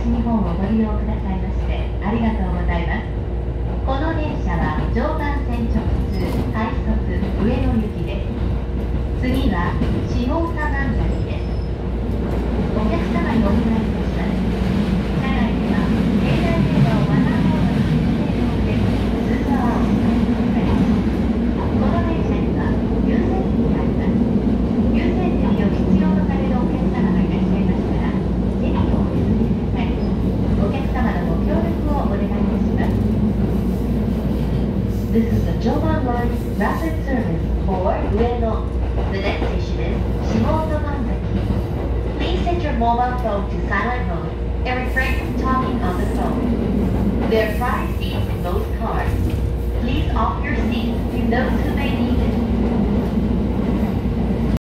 日本をご利用くださいましてありがとうございます。この電車は常磐線直通快速上野行きです。次は下総万崎です。お客様にお願いいたします。車内では携帯電話をマナーモードに設定して通話をお伝えください。この電車には優先席があります。優先席を必要とされるお客様がいらっしゃいましたら席をお譲りください。お客様のご協力をお願いいたします。This is the Joban Line Rapid Service for Ueno. The next station is Shimoto Manzaki. Please set your mobile phone to silent mode and refrain from talking on the phone. There are 5 seats in most cars. Please offer your seats to those who may